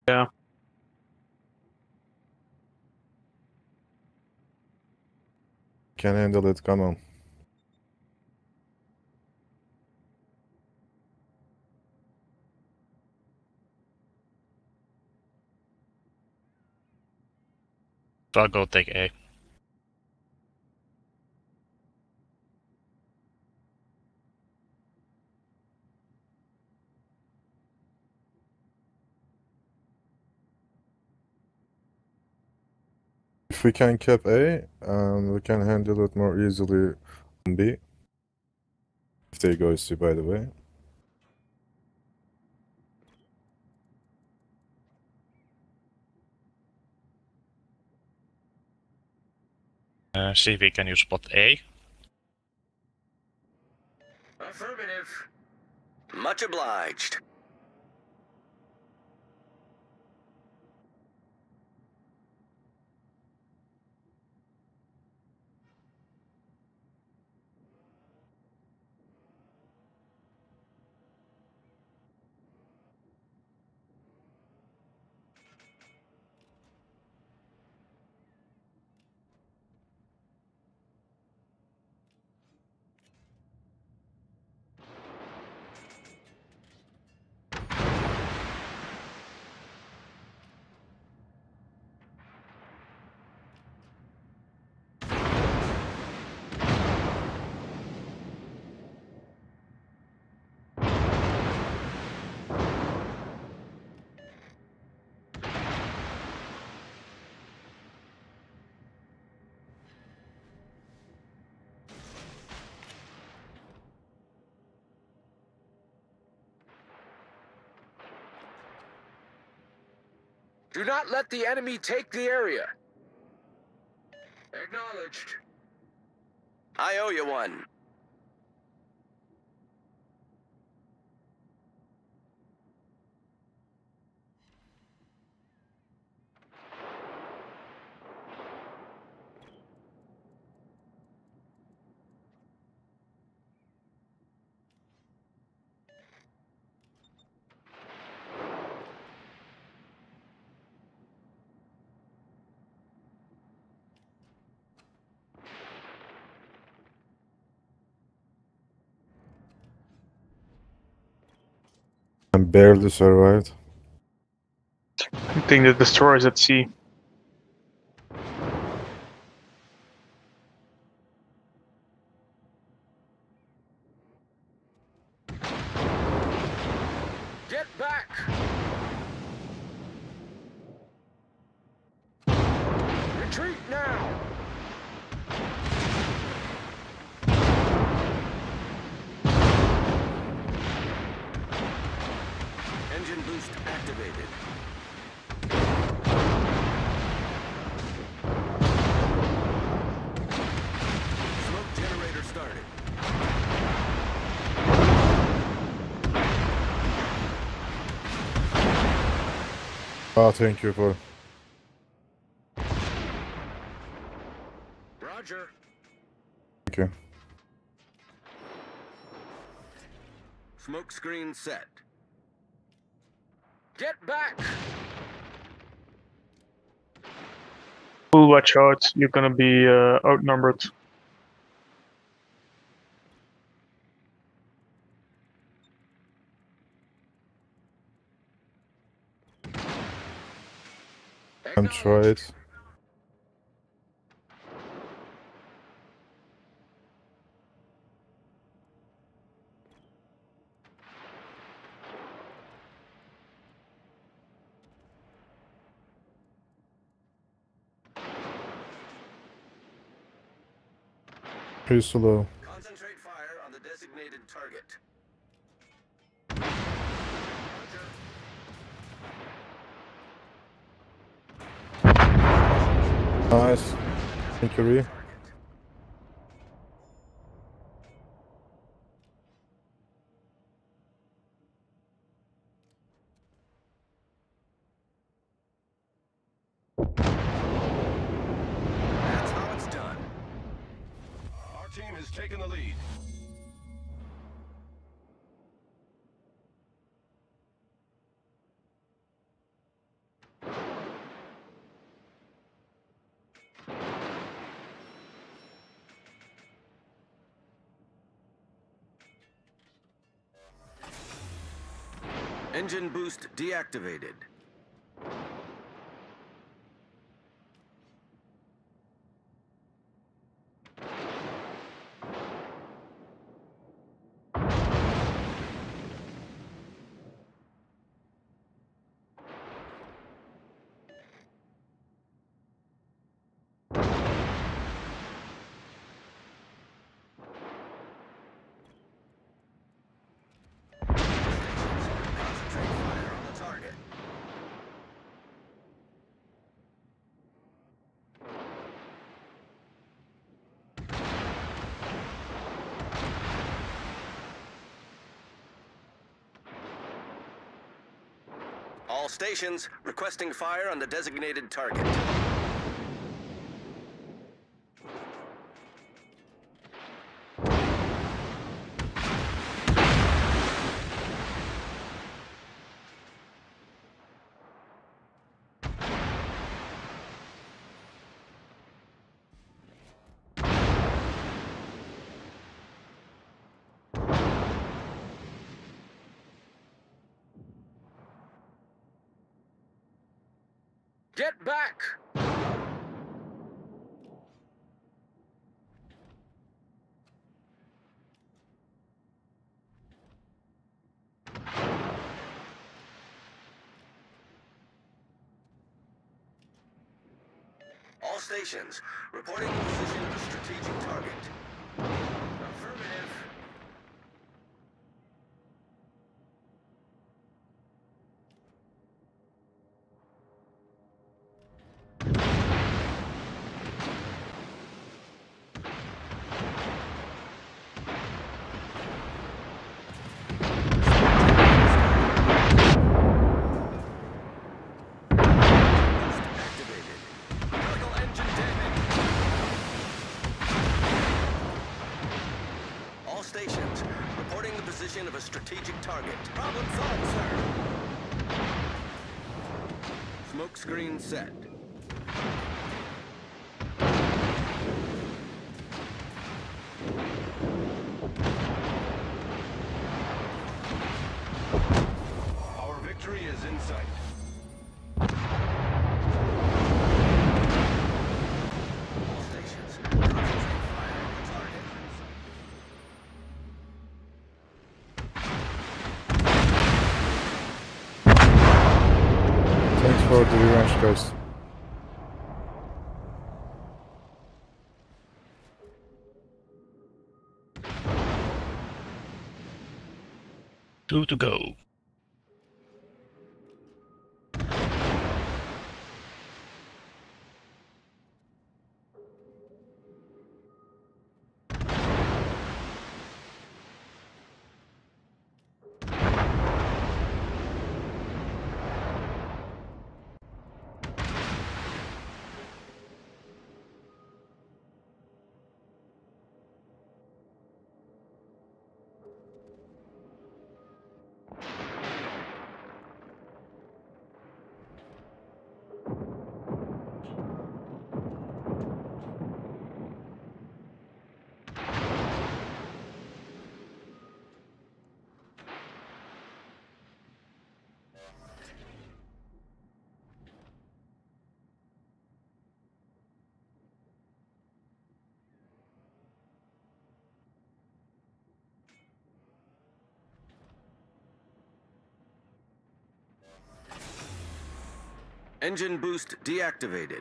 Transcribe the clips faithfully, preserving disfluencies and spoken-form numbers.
Yeah. Can handle it, come on. So I'll go take A. If we can cap A, um, we can handle it more easily on B. If they go C, by the way. Uh, see if we can use spot A. Affirmative. Much obliged. Do not let the enemy take the area. Acknowledged. I owe you one. I barely survived. I think the destroyer is at sea. Get back! Retreat now! Engine boost activated. Smoke generator started. Ah, thank you for... Roger. Thank you. Smoke screen set. Get back! We'll watch out. You're gonna be uh, outnumbered. I'm tried. Pretty slow. Concentrate fire on the designated target. Nice. Thank you, Ree. That's how it's done. Our team has taken the lead. Engine boost deactivated. All stations requesting fire on the designated target. Get back! All stations reporting the position of a strategic target. Affirmative. Stations reporting the position of a strategic target. Problem solved, sir. Smoke screen set. Our victory is in sight. All stations concentrate fire on the target. Thanks for the revenge, guys. Two to go. Engine boost deactivated.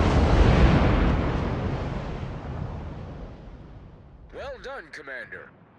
Well done, Commander.